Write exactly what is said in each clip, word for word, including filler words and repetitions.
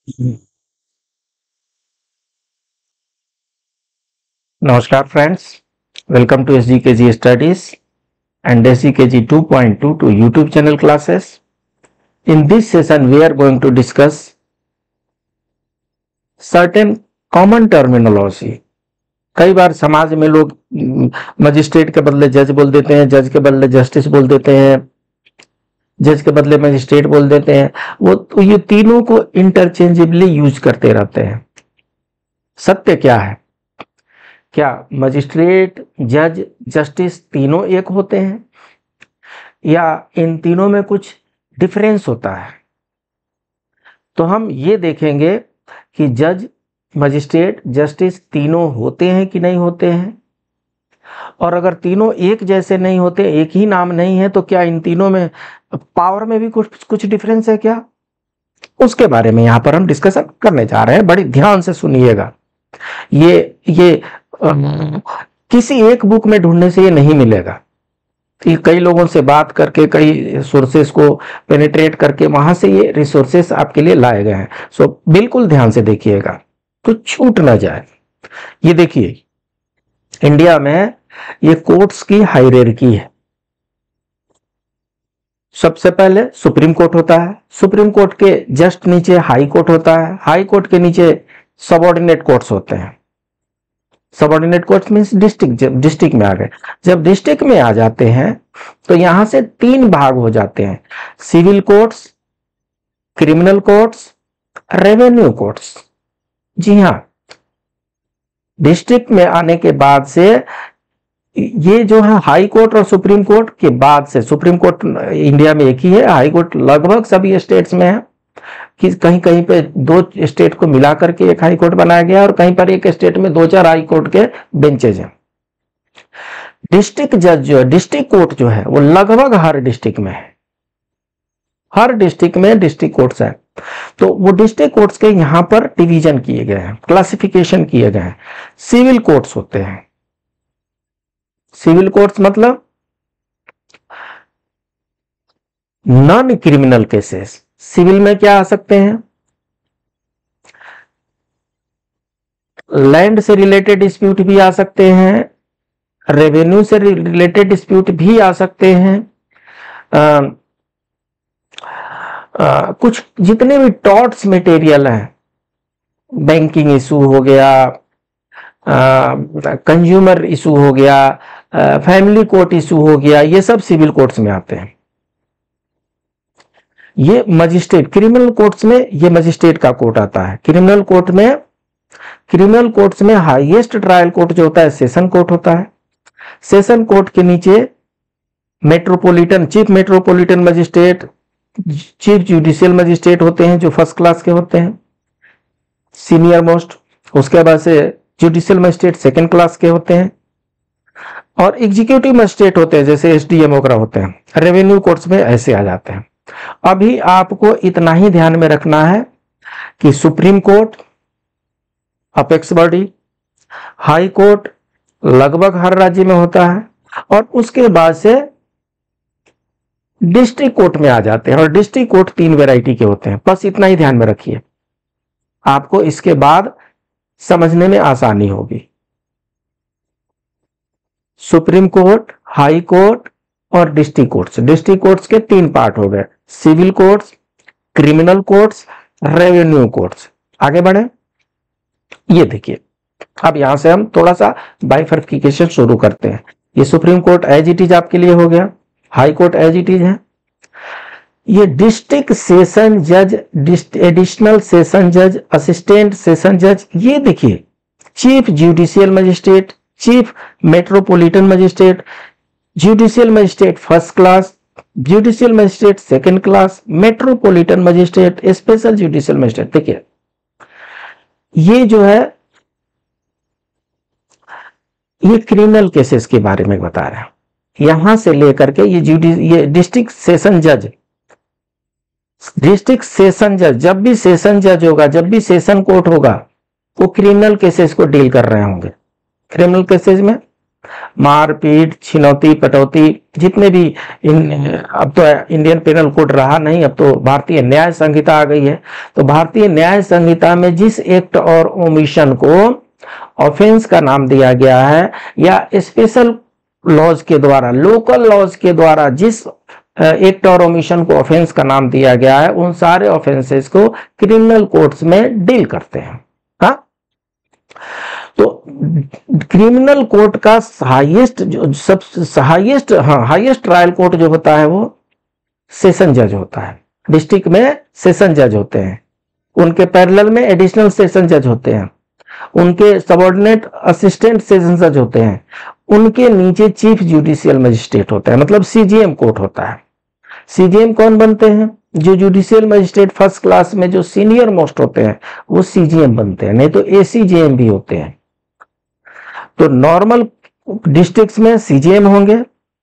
Namaskar friends, welcome to S G K G Studies and S G K G two point two to YouTube channel classes. In this session we are going to discuss certain common terminology. कई बार समाज में लोग magistrate के बदले जज बोल देते हैं, जज के बदले जस्टिस बोल देते हैं, जज के बदले मजिस्ट्रेट बोल देते हैं। वो तो ये तीनों को इंटरचेंजेबली यूज करते रहते हैं। सत्य क्या है? क्या मजिस्ट्रेट, जज, जस्टिस तीनों एक होते हैं या इन तीनों में कुछ डिफरेंस होता है? तो हम ये देखेंगे कि जज, मजिस्ट्रेट, जस्टिस तीनों होते हैं कि नहीं होते हैं, और अगर तीनों एक जैसे नहीं होते, एक ही नाम नहीं है, तो क्या इन तीनों में पावर में भी कुछ कुछ डिफरेंस है क्या? उसके बारे में यहाँ पर हम डिस्कशन करने जा रहे हैं। बड़ी ध्यान से सुनिएगा। ये ये आ, किसी एक बुक में ढूंढने से ये नहीं मिलेगा। ये कई लोगों से बात करके, कई सोर्सेस को पेनिट्रेट करके वहां से ये रिसोर्सेस आपके लिए लाए गए हैं। सो बिल्कुल ध्यान से देखिएगा तो छूट ना जाए। ये देखिए, इंडिया में ये कोर्ट्स की हायरार्की है। सबसे पहले सुप्रीम कोर्ट होता है, सुप्रीम कोर्ट के जस्ट नीचे हाई कोर्ट होता है, हाई कोर्ट के नीचे सबऑर्डिनेट कोर्ट्स होते हैं। Subordinate courts means district, district में आ गए। जब डिस्ट्रिक्ट में आ जाते हैं तो यहां से तीन भाग हो जाते हैं: civil courts, criminal courts, revenue courts. जी हां, डिस्ट्रिक्ट में आने के बाद से ये जो है हाई कोर्ट और सुप्रीम कोर्ट के बाद से, सुप्रीम कोर्ट इंडिया में एक ही है, हाई कोर्ट लगभग सभी स्टेट्स में है, कि कहीं कहीं पे दो स्टेट को मिला करके एक हाई कोर्ट बनाया गया और कहीं पर एक स्टेट में दो चार हाई कोर्ट के बेंचेज हैं। डिस्ट्रिक्ट जज जो है, डिस्ट्रिक्ट कोर्ट जो है, वो लगभग हर डिस्ट्रिक्ट में है। हर डिस्ट्रिक्ट में डिस्ट्रिक्ट कोर्ट्स है। तो वो डिस्ट्रिक्ट कोर्ट्स के यहां पर डिवीजन किए गए हैं, क्लासिफिकेशन किए गए हैं। सिविल कोर्ट्स होते हैं। सिविल कोर्ट्स मतलब नॉन क्रिमिनल केसेस। सिविल में क्या आ सकते हैं? लैंड से रिलेटेड डिस्प्यूट भी आ सकते हैं, रेवेन्यू से रिलेटेड डिस्प्यूट भी आ सकते हैं। आ, आ, कुछ जितने भी टॉर्ट्स मटेरियल हैं, बैंकिंग इशू हो गया, कंज्यूमर इशू हो गया, फैमिली कोर्ट इशू हो गया, ये सब सिविल कोर्ट्स में आते हैं। ये मजिस्ट्रेट, क्रिमिनल कोर्ट्स में ये मजिस्ट्रेट का कोर्ट आता है। क्रिमिनल कोर्ट में, क्रिमिनल कोर्ट्स में हाईएस्ट ट्रायल कोर्ट जो होता है सेशन कोर्ट होता है। सेशन कोर्ट के नीचे metropolitan, chief metropolitan magistrate, chief judicial magistrate होते हैं, जो फर्स्ट क्लास के होते हैं, सीनियर मोस्ट। उसके बाद से जुडिशियल मजिस्ट्रेट सेकंड क्लास के होते हैं, और एग्जीक्यूटिव मजिस्ट्रेट होते हैं, जैसे एसडीएम वगैरह होते हैं। रेवेन्यू कोर्ट्स में ऐसे आ जाते हैं। अभी आपको इतना ही ध्यान में रखना है कि supreme court, apex body, high court लगभग हर राज्य में होता है, और उसके बाद से डिस्ट्रिक्ट कोर्ट में आ जाते हैं। और डिस्ट्रिक्ट कोर्ट तीन वैरायटी के होते हैं। बस इतना ही ध्यान में रखिए, आपको इसके बाद समझने में आसानी होगी। सुप्रीम कोर्ट, हाई कोर्ट और डिस्ट्रिक्ट कोर्ट्स। डिस्ट्रिक्ट कोर्ट्स के तीन पार्ट हो गए: civil courts, criminal courts, revenue courts. आगे बढ़े। ये देखिए, अब यहां से हम थोड़ा सा बाइफर्किकेशन शुरू करते हैं। ये supreme court as it is आपके लिए हो गया, high court as it is है। ये डिस्ट्रिक्ट सेशन जज, एडिशनल सेशन जज, असिस्टेंट सेशन जज, ये देखिए, chief judicial magistrate, chief metropolitan magistrate, judicial magistrate first class, judicial magistrate second class, metropolitan magistrate, special judicial magistrate. देखिए, ये जो है ये क्रिमिनल केसेस के बारे में बता रहे हैं। यहां से लेकर के ये जुडिश ये डिस्ट्रिक्ट सेशन जज, डिस्ट्रिक्ट सेशन जज, जब भी सेशन जज होगा, जब भी सेशन कोर्ट होगा, वो क्रिमिनल केसेस को डील कर रहे होंगे। क्रिमिनल केसेस में मारपीट, छिनौती, कटौती, जितने भी इन, अब तो इंडियन पेनल कोड रहा नहीं, अब तो भारतीय न्याय संहिता आ गई है। तो भारतीय न्याय संहिता में जिस एक्ट और ओमिशन को ऑफेंस का नाम दिया गया है, या स्पेशल लॉज के द्वारा, लोकल लॉज के द्वारा जिस एक्ट और ओमिशन को ऑफेंस का नाम दिया गया है, उन सारे ऑफेंसेस को क्रिमिनल कोर्ट्स में डील करते हैं। हाँ, तो क्रिमिनल कोर्ट का हाईएस्ट जो सब हाईएस्ट हाँ हाईएस्ट ट्रायल कोर्ट जो होता है वो सेशन जज होता है। डिस्ट्रिक्ट में सेशन जज होते हैं, उनके पैरेलल में एडिशनल सेशन जज होते हैं, उनके सबऑर्डिनेट असिस्टेंट सेशन जज होते हैं, उनके नीचे चीफ जुडिशियल मजिस्ट्रेट होता है, मतलब सीजीएम कोर्ट होता है। सीजीएम कौन बनते हैं? जो जुडिशियल मजिस्ट्रेट फर्स्ट क्लास में जो सीनियर मोस्ट होते हैं वो सीजीएम बनते हैं, नहीं तो एसीजेएम भी होते हैं। तो नॉर्मल डिस्ट्रिक्ट्स में सीजीएम होंगे,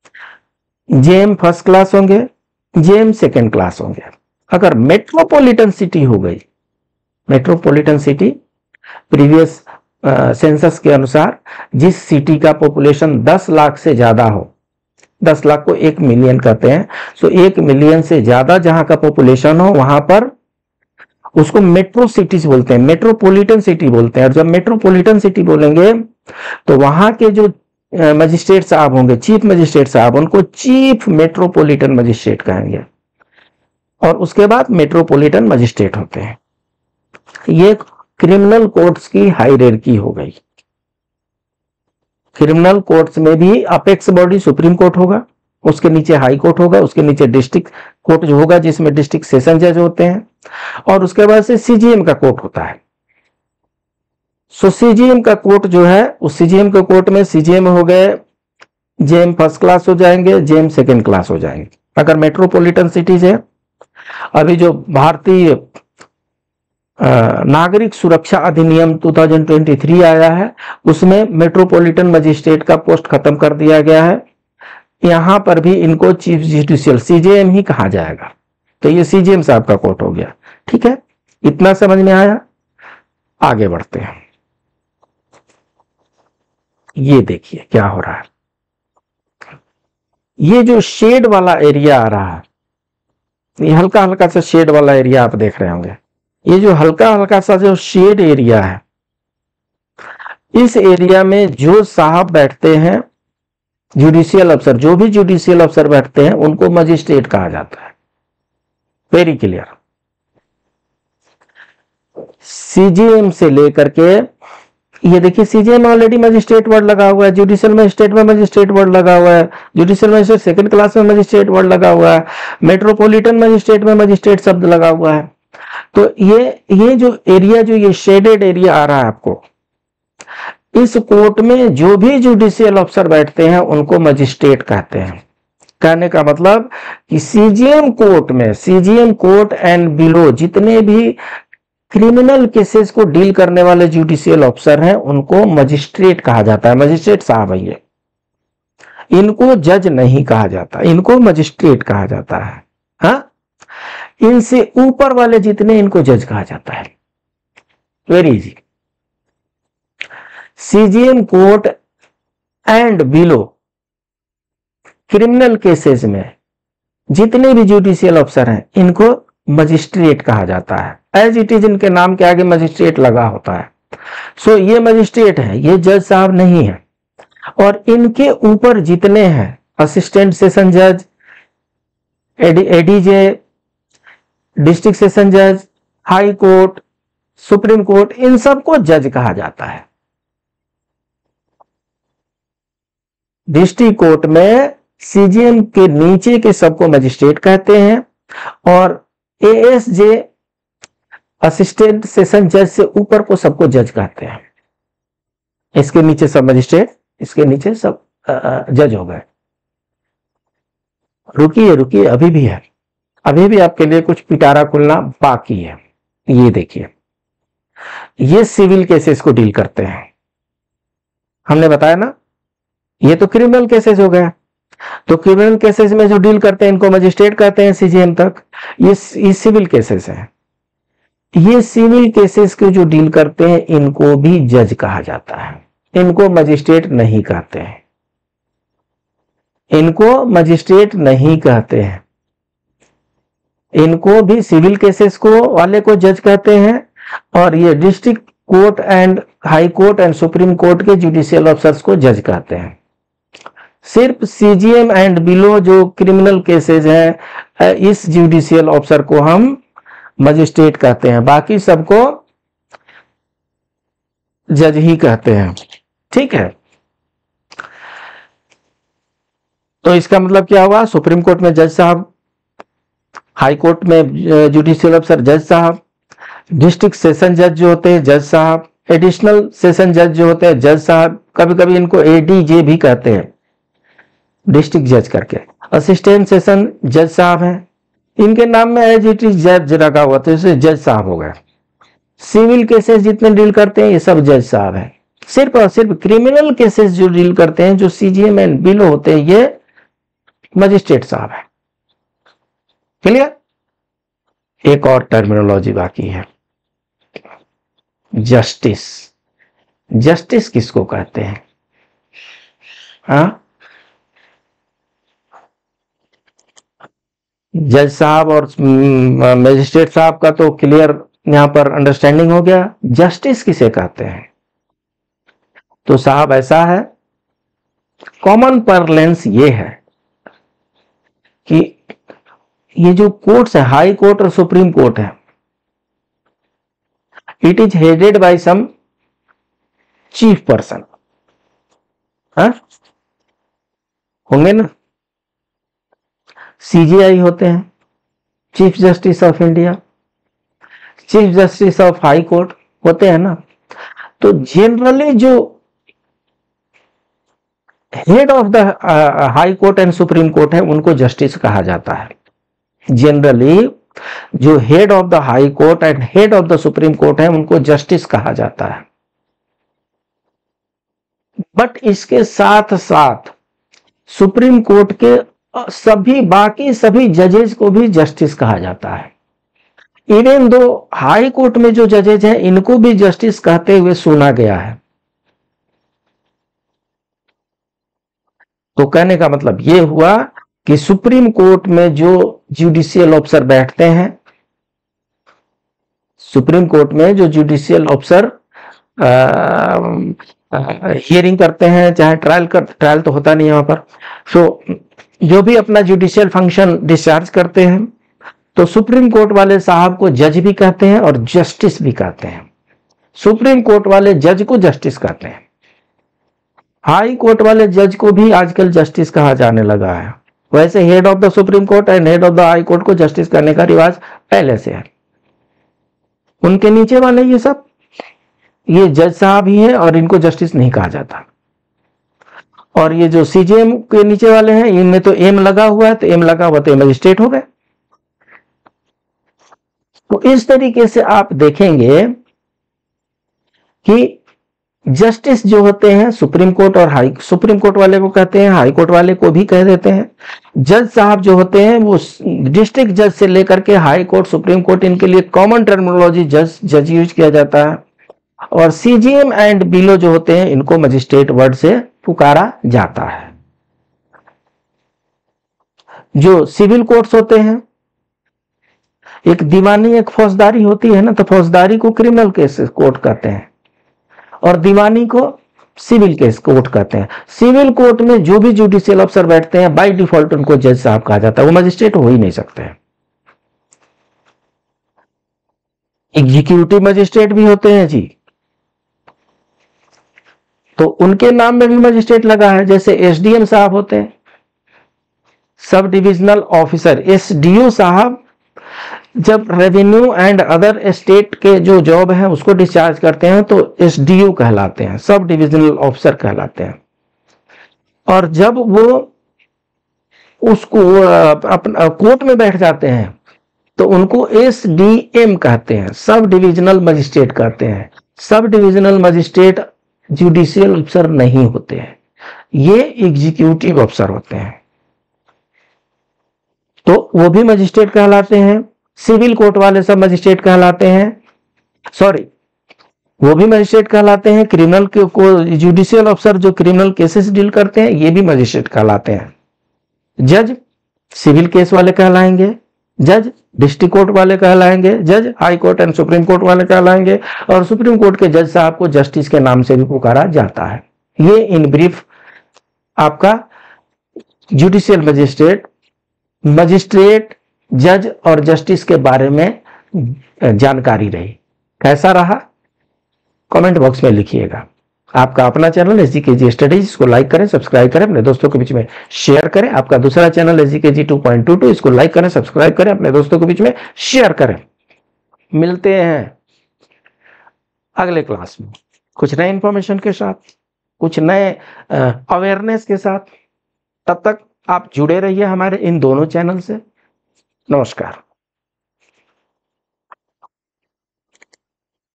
जेएम फर्स्ट क्लास होंगे, जेएम सेकेंड क्लास होंगे। अगर मेट्रोपॉलिटन सिटी हो गई, मेट्रोपॉलिटन सिटी प्रीवियस सेंसस के अनुसार जिस सिटी का पॉपुलेशन दस लाख से ज्यादा हो, दस लाख को एक मिलियन कहते हैं, सो एक मिलियन से ज्यादा जहां का पॉपुलेशन हो वहां पर उसको मेट्रो सिटीज बोलते हैं, मेट्रोपॉलिटन सिटी बोलते हैं। और जब मेट्रोपॉलिटन सिटी बोलेंगे तो वहां के जो मजिस्ट्रेट साहब होंगे, चीफ मजिस्ट्रेट साहब, उनको चीफ मेट्रोपॉलिटन मजिस्ट्रेट कहेंगे, और उसके बाद मेट्रोपॉलिटन मजिस्ट्रेट होते हैं। ये क्रिमिनल कोर्ट्स की हायरार्की हो गई। क्रिमिनल कोर्ट्स में भी अपेक्स बॉडी सुप्रीम कोर्ट होगा, उसके नीचे हाई कोर्ट होगा, उसके नीचे डिस्ट्रिक्ट कोर्ट जो होगा जिसमें डिस्ट्रिक्ट सेशन जज होते हैं, और उसके बाद से सीजीएम का कोर्ट होता है। सो सीजीएम का कोर्ट जो है, उस सीजीएम के कोर्ट में सीजीएम हो गए, जेएम फर्स्ट क्लास हो जाएंगे, जेएम सेकेंड क्लास हो जाएंगे। अगर मेट्रोपॉलिटन सिटीज है, अभी जो भारतीय नागरिक सुरक्षा अधिनियम दो हज़ार तेईस आया है, उसमें मेट्रोपॉलिटन मजिस्ट्रेट का पोस्ट खत्म कर दिया गया है। यहां पर भी इनको चीफ जुडिशियल सीजेएम ही कहा जाएगा। तो ये सीजेएम साहब का कोर्ट हो गया। ठीक है, इतना समझ में आया? आगे बढ़ते हैं। ये देखिए क्या हो रहा है। ये जो शेड वाला एरिया आ रहा है, ये हल्का हल्का सा शेड वाला एरिया आप देख रहे होंगे। ये जो हल्का हल्का सा जो शेड एरिया है, इस एरिया में जो साहब बैठते हैं, जुडिशियल अफसर, जो भी जुडिशियल अफसर बैठते हैं, उनको मजिस्ट्रेट कहा जाता है। Very clear. सीजीएम से लेकर के, ये देखिए सीजीएम ऑलरेडी मजिस्ट्रेट वर्ड लगा हुआ है, जुडिशियल मजिस्ट्रेट में मजिस्ट्रेट वर्ड लगा हुआ है, जुडिशियल मजिस्ट्रेट सेकंड क्लास में मजिस्ट्रेट वर्ड लगा हुआ है, मेट्रोपॉलिटन मजिस्ट्रेट में मजिस्ट्रेट शब्द लगा हुआ है। तो ये ये जो एरिया, जो ये शेडेड एरिया आ रहा है आपको, इस कोर्ट में जो भी जुडिशियल अफसर बैठते हैं उनको मजिस्ट्रेट कहते हैं। कहने का मतलब कि सीजीएम कोर्ट में, सीजीएम कोर्ट एंड बिलो जितने भी क्रिमिनल केसेस को डील करने वाले जुडिशियल अफसर हैं उनको मजिस्ट्रेट कहा जाता है। मजिस्ट्रेट साहब है ये, इनको जज नहीं कहा जाता, इनको मजिस्ट्रेट कहा जाता है। हाँ, इनसे ऊपर वाले जितने, इनको जज कहा जाता है। Very easy. CGM court and below criminal cases में जितने भी जुडिशियल अफसर हैं इनको मजिस्ट्रेट कहा जाता है। एज इट इज इनके नाम के आगे मजिस्ट्रेट लगा होता है। सो so, ये मजिस्ट्रेट है, ये जज साहब नहीं है। और इनके ऊपर जितने हैं, असिस्टेंट सेशन जज, एडीजे, डिस्ट्रिक्ट सेशन जज, हाई कोर्ट, सुप्रीम कोर्ट, इन सबको जज कहा जाता है। डिस्ट्रिक्ट कोर्ट में सीजीएम के नीचे के सबको मजिस्ट्रेट कहते हैं, और एएसजे, असिस्टेंट सेशन जज से ऊपर को सबको जज कहते हैं। इसके नीचे सब मजिस्ट्रेट, इसके नीचे सब जज हो गए। रुकिए रुकिए, अभी भी है, अभी भी आपके लिए कुछ पिटारा खुलना बाकी है। ये देखिए, ये सिविल केसेस को डील करते हैं। हमने बताया ना, ये तो क्रिमिनल केसेस हो गया। तो क्रिमिनल केसेस में जो डील करते हैं इनको मजिस्ट्रेट कहते हैं सीजीएम तक। ये ये सिविल केसेस हैं। ये सिविल केसेस के जो डील करते हैं इनको भी जज कहा जाता है, इनको मजिस्ट्रेट नहीं कहते हैं। इनको मजिस्ट्रेट नहीं कहते हैं, इनको भी सिविल केसेस को वाले को जज कहते हैं, और ये district court and high court and supreme court के जुडिशियल ऑफिसर्स को जज कहते हैं। सिर्फ सीजीएम एंड बिलो जो क्रिमिनल केसेस हैं, इस जुडिशियल ऑफिसर को हम मजिस्ट्रेट कहते हैं, बाकी सबको जज ही कहते हैं। ठीक है, तो इसका मतलब क्या हुआ, सुप्रीम कोर्ट में जज साहब, हाई कोर्ट में जुडिशियल ऑफिसर जज साहब, डिस्ट्रिक्ट सेशन जज जो होते हैं जज साहब, एडिशनल सेशन जज जो होते हैं जज साहब, कभी कभी इनको एडीजे भी कहते हैं डिस्ट्रिक्ट जज करके, असिस्टेंट सेशन जज साहब हैं, इनके नाम में एज इट इज जज लगा हुआ तो इसे जज साहब हो गए। सिविल केसेस जितने डील करते हैं ये सब जज साहब हैं। सिर्फ और सिर्फ क्रिमिनल केसेस जो डील करते हैं, जो सीजीएम एंड बिलो होते हैं, ये मजिस्ट्रेट साहब है। क्लियर? एक और टर्मिनोलॉजी बाकी है, जस्टिस। जस्टिस किसको कहते हैं? हाँ, जज साहब और मजिस्ट्रेट साहब का तो क्लियर यहां पर अंडरस्टैंडिंग हो गया। जस्टिस किसे कहते हैं? तो साहब ऐसा है, कॉमन परलेंस ये है कि ये जो कोर्ट्स है, हाई कोर्ट और सुप्रीम कोर्ट है, it is headed by some chief person. होंगे ना, सीजीआई होते हैं, chief justice of India, chief justice of high court होते हैं ना। तो जनरली जो head of the high court and supreme court है उनको जस्टिस कहा जाता है। जनरली जो head of the high court and head of the supreme court है उनको जस्टिस कहा जाता है। बट इसके साथ साथ सुप्रीम कोर्ट के सभी बाकी सभी जजेस को भी जस्टिस कहा जाता है। इवन दो हाई कोर्ट में जो जजेज हैं इनको भी जस्टिस कहते हुए सुना गया है। तो कहने का मतलब यह हुआ कि सुप्रीम कोर्ट में जो जुडिशियल ऑफिसर बैठते हैं, सुप्रीम कोर्ट में जो जुडिशियल ऑफिसर हियरिंग करते हैं, चाहे ट्रायल कर ट्रायल तो होता नहीं वहां पर, सो जो भी अपना जुडिशियल फंक्शन डिस्चार्ज करते हैं, तो सुप्रीम कोर्ट वाले साहब को जज भी कहते हैं और जस्टिस भी कहते हैं। सुप्रीम कोर्ट वाले जज को जस्टिस कहते हैं, हाई कोर्ट वाले जज को भी आजकल जस्टिस कहा जाने लगा है। वैसे head of the supreme court and head of the high court को जस्टिस करने का रिवाज पहले से है। उनके नीचे वाले ये सब ये जज साहब ही हैं और इनको जस्टिस नहीं कहा जाता। और ये जो सीजीएम के नीचे वाले हैं इनमें तो एम लगा हुआ है, तो एम लगा हुआ तो मजिस्ट्रेट हो गए। तो इस तरीके से आप देखेंगे कि जस्टिस जो होते हैं सुप्रीम कोर्ट और हाई सुप्रीम कोर्ट वाले को कहते हैं, हाई कोर्ट वाले को भी कह देते हैं। जज साहब जो होते हैं वो डिस्ट्रिक्ट जज से लेकर के हाई कोर्ट सुप्रीम कोर्ट, इनके लिए कॉमन टर्मिनोलॉजी जज जज यूज किया जाता है। और सीजीएम एंड बिलो जो होते हैं इनको मजिस्ट्रेट वर्ड से पुकारा जाता है। जो सिविल कोर्ट्स होते हैं, एक दीवानी एक फौजदारी होती है ना, तो फौजदारी को क्रिमिनल केस कोर्ट कहते हैं और दीवानी को सिविल केस कोर्ट कहते हैं। सिविल कोर्ट में जो भी जुडिशियल अफसर बैठते हैं बाय डिफॉल्ट उनको जज साहब कहा जाता है, वो मजिस्ट्रेट हो ही नहीं सकते। एग्जीक्यूटिव मजिस्ट्रेट भी होते हैं जी, तो उनके नाम में भी मजिस्ट्रेट लगा है। जैसे एसडीएम साहब होते हैं, सब डिविजनल ऑफिसर। एसडीओ साहब जब रेवेन्यू एंड अदर स्टेट के जो जॉब है उसको डिस्चार्ज करते हैं तो एसडीओ कहलाते हैं, सब डिविजनल ऑफिसर कहलाते हैं। और जब वो उसको अपना कोर्ट में बैठ जाते हैं तो उनको एसडीएम कहते हैं, सब डिविजनल मजिस्ट्रेट कहते हैं। सब डिविजनल मजिस्ट्रेट जुडिशियल अफसर नहीं होते हैं, ये एग्जीक्यूटिव अफसर होते हैं, तो वो भी मजिस्ट्रेट कहलाते हैं। सिविल कोर्ट वाले सब मजिस्ट्रेट कहलाते हैं, सॉरी वो भी मजिस्ट्रेट कहलाते हैं। क्रिमिनल को जुडिशियल अफसर जो क्रिमिनल केसेस डील करते हैं ये भी मजिस्ट्रेट कहलाते हैं। जज सिविल केस वाले कहलाएंगे, जज डिस्ट्रिक्ट कोर्ट वाले कहलाएंगे, जज high court and supreme court वाले कहलाएंगे, और सुप्रीम कोर्ट के जज साहब को जस्टिस के नाम से भी पुकारा जाता है। ये इन ब्रीफ आपका जुडिशियल मजिस्ट्रेट, मजिस्ट्रेट, जज और जस्टिस के बारे में जानकारी रही। कैसा रहा कमेंट बॉक्स में लिखिएगा। आपका अपना चैनल एसजीकेजी स्टडीज, इसको लाइक करें, सब्सक्राइब करें, अपने दोस्तों के बीच में शेयर करें। आपका दूसरा channel SGKG two point two two, इसको लाइक करें, सब्सक्राइब करें, अपने दोस्तों के बीच में शेयर करें। मिलते हैं अगले क्लास में कुछ नए इंफॉर्मेशन के साथ, कुछ नए अवेयरनेस के साथ। तब तक आप जुड़े रहिए हमारे इन दोनों चैनल से। नमस्कार।